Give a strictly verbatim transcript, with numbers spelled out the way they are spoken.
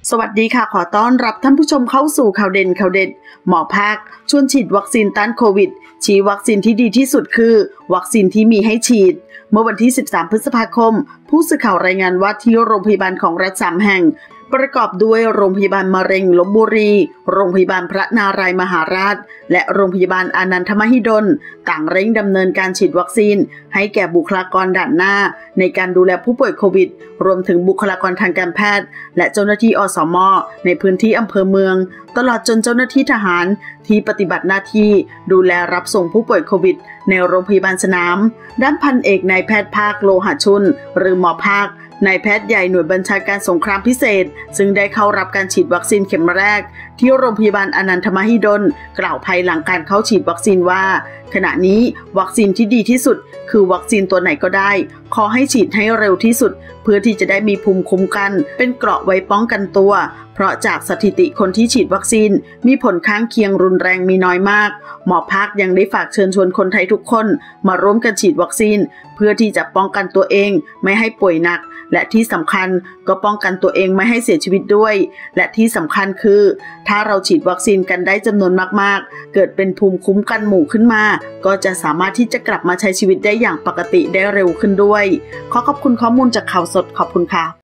สวัสดีค่ะขอต้อนรับท่านผู้ชมเข้าสู่ข่าวเด่นข่าวเด็ดหมอภาคชวนฉีดวัคซีนต้านโควิดชี้วัคซีนที่ดีที่สุดคือวัคซีนที่มีให้ฉีดเมื่อวันที่สิบสามพฤษภาคมผู้สื่อข่าวรายงานว่าที่โรงพยาบาลของรัฐสามแห่งประกอบด้วยโรงพยาบาลมะเร็งลพบุรีโรงพยาบาลพระนารายมหาราชและโรงพยาบาลอานันทมหิดลต่างเร่งดำเนินการฉีดวัคซีนให้แก่บุคลากรด่านหน้าในการดูแลผู้ป่วยโควิดรวมถึงบุคลากรทางการแพทย์และเจ้าหน้าที่อสม.ในพื้นที่อำเภอเมืองตลอดจนเจ้าหน้าที่ทหารที่ปฏิบัติหน้าที่ดูแลรับส่งผู้ป่วยโควิดในโรงพยาบาลสนามด้านพันเอกนายแพทย์ภาคโลหะชุนหรือหมอภาคนายแพทย์ใหญ่หน่วยบัญชาการสงครามพิเศษซึ่งได้เข้ารับการฉีดวัคซีนเข็มแรกที่โรงพยาบาลอานันทมหิดลกล่าวภายหลังการเข้าฉีดวัคซีนว่าขณะนี้วัคซีนที่ดีที่สุดคือวัคซีนตัวไหนก็ได้ขอให้ฉีดให้เร็วที่สุดเพื่อที่จะได้มีภูมิคุ้มกันเป็นเกราะไว้ป้องกันตัวเพราะจากสถิติคนที่ฉีดวัคซีนมีผลข้างเคียงรุนแรงมีน้อยมากหมอภาคยังได้ฝากเชิญชวนคนไทยทุกคนมาร่วมกันฉีดวัคซีนเพื่อที่จะป้องกันตัวเองไม่ให้ป่วยหนักและที่สำคัญก็ป้องกันตัวเองไม่ให้เสียชีวิตด้วยและที่สำคัญคือถ้าเราฉีดวัคซีนกันได้จำนวนมากๆเกิดเป็นภูมิคุ้มกันหมู่ขึ้นมาก็จะสามารถที่จะกลับมาใช้ชีวิตได้อย่างปกติได้เร็วขึ้นด้วยขอขอบคุณข้อมูลจากข่าวสดขอบคุณค่ะ